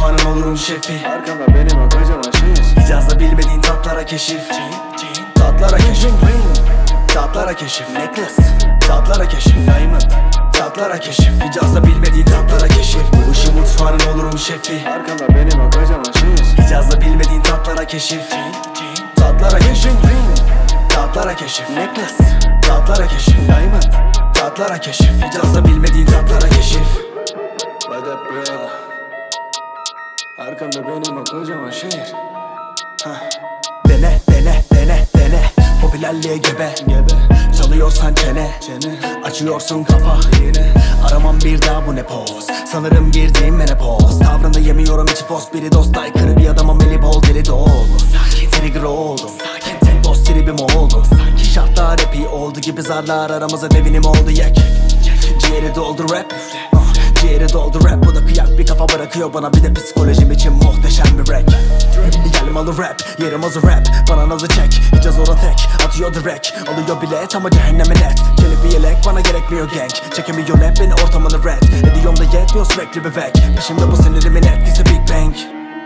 mutfağının olurum şefi. Arkamda benim o kocaman şehir. Hicazda bilmediğin tatlara keşif. Tatlara keşif. Tatlara keşif. Necklace. Tatlara keşif. Diamond. Tatlara keşif. Hicazda bilmediğin tatlara keşif. Bu işi mutfağının olurum şefi. Arkamda benim o kocaman şehir. Hicazda bilmediğin tatlara keşif. Tatlara keşif. Tatlara keşif. Necklace. Tatlara keşif. Diamond. Tatlara keşif. Hicazda bilmediğin tatlara keşif. What up bro? Arkamda benim o kocaman şehir. Dene, dene, dene, dene. Popülerliğe gebe. Çalıyorsan çene. Açıyorsun kafa. Aramam bir daha bu ne poz. Sanırım girdiğim menopoz. Tavrında yemiyorum içi post. Biri dost aykırı bir adama meli bol deli dolu. Trigger oldum. Tek boss tribim oldu. Şartlar hep iyi oldu gibi zarlar aramıza devinim oldu yek. Ciğeri doldu rap. Ciğeri doldu rap. Bu da kıyak bir kafa bırakıyor bana, bir de psikolojim için muhteşem bir rap. Gelim alı rap, yerim azı rap. Bana nazı çek, Hicaz ora tek. Atıyor direkt, alıyor bilet ama cehenneme net. Kelip bir yelek, bana gerekmiyor gang. Çekemiyor rap, beni ortamını red. Ediyorum da yetmiyor sürekli bir vek. Peşimde bu sinirimin etkisi Big Bang.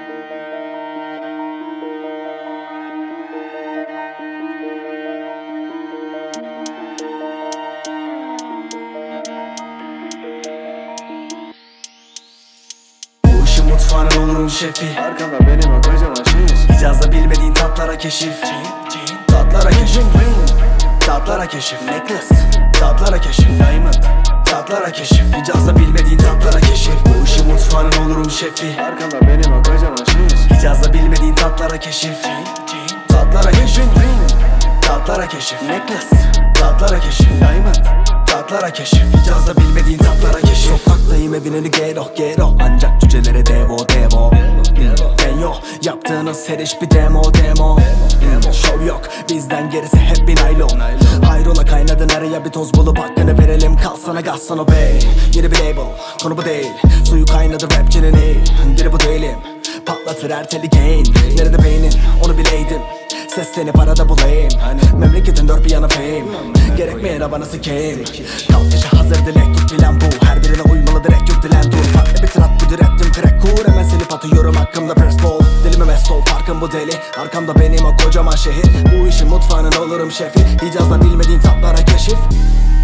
Mutfağının olurum şefi. Arkamda benim o kocaman şehir. Hicazda bilmediğin tatlara keşif. Tatlara keşif. Tatlara keşif. Necklace. Tatlara keşif. Diamond. Tatlara keşif. Hicazda bilmediğin tatlara keşif. Bu işi mutfağının olurum şefi. Arkamda benim o kocaman şehir. Hicazda bilmediğin tatlara keşif. Tatlara keşif. Tatlara keşif. Necklace. Tatlara keşif. Diamond. Tatlara keşif. Hicazda bilmediğin tatlara keşif. Sokaktayım evin önü gero gero. Ancak cücelere devo devo. Ben yok yaptığınız her iş bir demo demo. Show yok bizden gerisi hep bir naylon. Hayrola kaynadın araya bir toz bulup hakkını verelim. Kalsana gazsana bey. Yeni bir label konu bu değil. Suyu kaynadı rapçinin iyi. Biri bu değilim. Patlatır her teli gain. Nerede beynin onu bileydim. Seslenip arada bulayım. Memleketin dört bir yanı fame. Gerekmeyen havanı sikeyim. Kalk yaşa hazır dilek tut plan bu. Her birine uymalı direkt yok dilen dur. Farklı bir trat bu direttim crack kur. Hemen silip atıyorum hakkımda press ball. Dilime mes sol farkım bu deli. Arkamda benim o kocaman şehir. Bu işin mutfağının olurum şefi. Hicazda bilmediğin tatlara keşif.